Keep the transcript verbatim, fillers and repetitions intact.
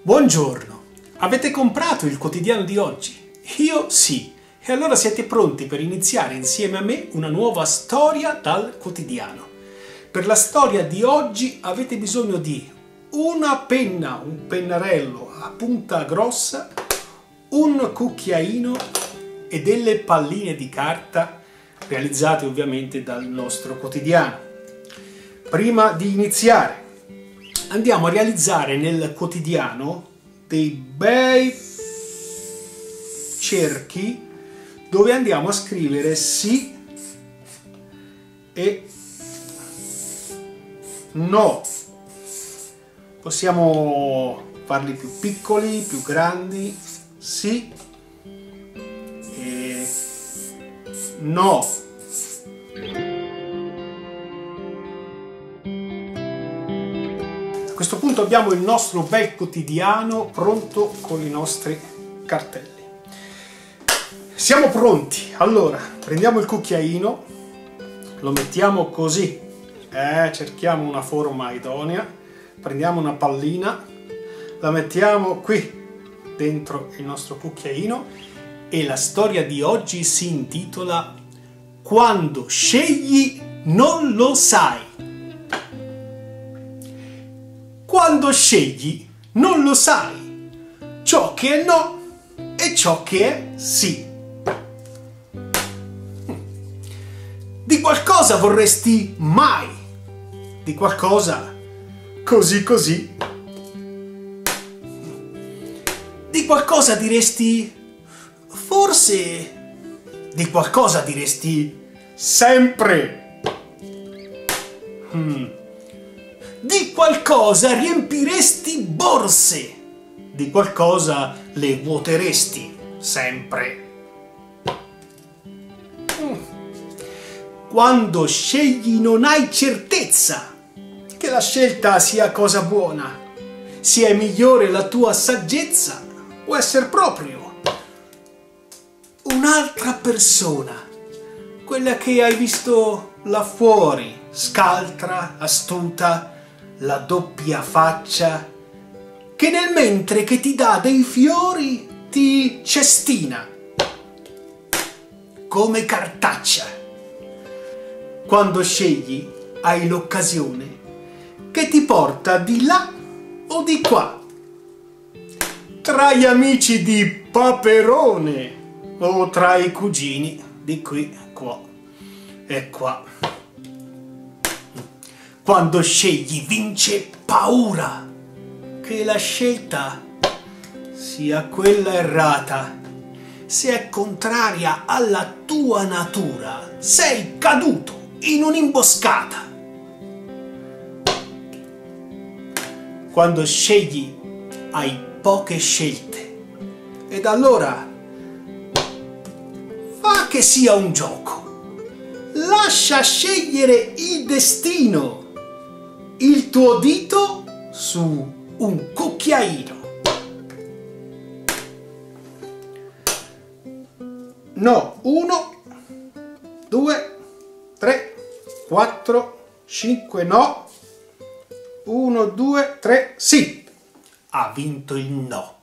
Buongiorno, avete comprato il quotidiano di oggi? Io sì, e allora siete pronti per iniziare insieme a me una nuova storia dal quotidiano. Per la storia di oggi avete bisogno di una penna, un pennarello a punta grossa, un cucchiaino e delle palline di carta realizzate ovviamente dal nostro quotidiano. Prima di iniziare andiamo a realizzare nel quotidiano dei bei cerchi dove andiamo a scrivere sì e no. Possiamo farli più piccoli, più grandi, sì e no. A questo punto abbiamo il nostro bel quotidiano pronto con i nostri cartelli. Siamo pronti. Allora, prendiamo il cucchiaino, lo mettiamo così, eh, cerchiamo una forma idonea, prendiamo una pallina, la mettiamo qui dentro il nostro cucchiaino e la storia di oggi si intitola Quando scegli non lo sai. Quando scegli non lo sai ciò che è no e ciò che è sì. Di qualcosa vorresti mai, di qualcosa così così. Di qualcosa diresti forse, di qualcosa diresti sempre. Hmm. Di qualcosa riempiresti borse, di qualcosa le vuoteresti sempre. Mm. Quando scegli non hai certezza che la scelta sia cosa buona, sia migliore la tua saggezza o essere proprio un'altra persona, quella che hai visto là fuori, scaltra, astuta, la doppia faccia, che nel mentre che ti dà dei fiori ti cestina come cartaccia. Quando scegli hai l'occasione che ti porta di là o di qua, tra gli amici di Paperone o tra i cugini di qui, qua e qua. Quando scegli vince paura che la scelta sia quella errata. Se è contraria alla tua natura, sei caduto in un'imboscata. Quando scegli hai poche scelte ed allora fa che sia un gioco. Lascia scegliere il destino, il tuo dito su un cucchiaino. No, uno, due, tre, quattro, cinque, no. Uno, due, tre, sì. Ha vinto il no.